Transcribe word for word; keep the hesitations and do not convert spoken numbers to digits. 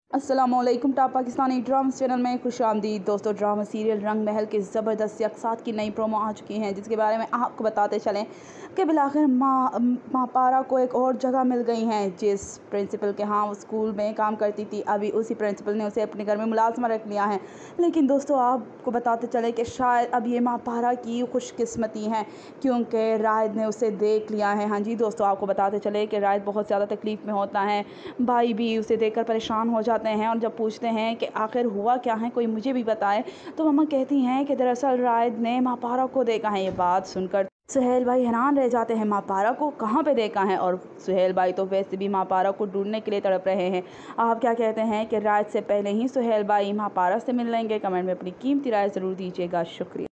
अस्सलामुअलैकुम top Pakistani drama channel में खुश आमदीद दोस्तों। ड्रामा सीरियल रंग महल के ज़बरदस्त यकसात की नई प्रोमो आ चुकी हैं, जिसके बारे में आपको बताते चलें कि बिलाखिर माँ माँ पारा को एक और जगह मिल गई हैं। जिस प्रिंसिपल के यहाँ वो स्कूल में काम करती थी, अभी उसी प्रिंसिपल ने उसे अपने घर में मुलाजमा रख लिया है। लेकिन दोस्तों आपको बताते चलें कि शायद अब ये माँ पारा की खुशकिस्मती हैं, क्योंकि रायद ने उसे देख लिया है। हाँ जी दोस्तों, आपको बताते चले कि रायद बहुत ज़्यादा तकलीफ़ में होता है। भाई भी उसे देखकर परेशान हो जाते हैं और जब पूछते हैं कि आखिर हुआ क्या है, कोई मुझे भी बताए, तो मम्मा कहती हैं कि दरअसल रायद ने माँ पारा को देखा है। ये बात सुनकर सुहेल भाई हैरान रह जाते हैं, माँ पारा को कहाँ पे देखा है। और सुहेल भाई तो वैसे भी माँ पारा को ढूंढने के लिए तड़प रहे हैं। आप क्या कहते हैं कि रायद से पहले ही सुहेल भाई माँ पारा से मिल लेंगे? कमेंट में अपनी कीमती राय ज़रूर दीजिएगा। शुक्रिया।